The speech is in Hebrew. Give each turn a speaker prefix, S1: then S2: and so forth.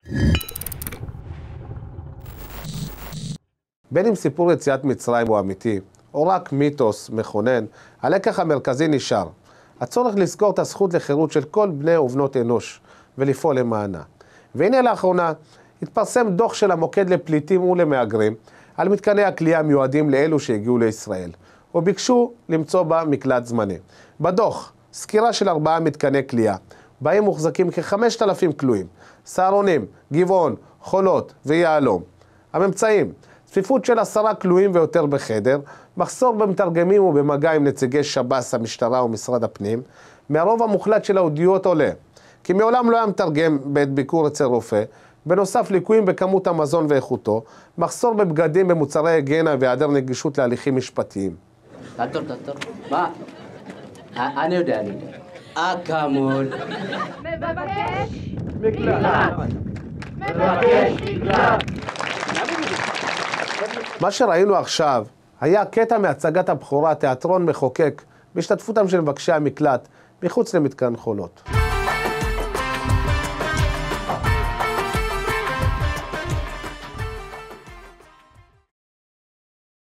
S1: בין אם סיפור יציאת מצרים הוא אמיתי, או רק מיתוס מכונן, הלקח המרכזי נשאר. הצורך לזכור את הזכות לחירות של כל בני ובנות אנוש, ולפעול למענה. והנה לאחרונה, התפרסם דוח של המוקד לפליטים ולמהגרים, על מתקני הכליאה המיועדים לאלו שהגיעו לישראל, וביקשו למצוא בה מקלט זמני. בדוח, סקירה של 4 מתקני כליאה, בהם מוחזקים כ-5,000 כלואים, סהרונים, גבעון, חולות ויעלום. הממצאים, צפיפות של 10 כלואים ויותר בחדר, מחסור במתרגמים ובמגע עם נציגי שב"ס, המשטרה ומשרד הפנים. מהרוב המוחלט של העדויות עולה, כי מעולם לא היה מתרגם בעת ביקור אצל רופא, בנוסף ליקויים בכמות המזון ואיכותו, מחסור בבגדים במוצרי היגיינה והיעדר נגישות להליכים משפטיים.
S2: תעצור, מה? אני יודע. אקמול.
S3: מבקש
S4: מקלט. מבקש מקלט.
S1: מה שראינו עכשיו היה קטע מהצגת הבכורה, תיאטרון מחוקק, בהשתתפותם של מבקשי המקלט מחוץ למתקן חולות.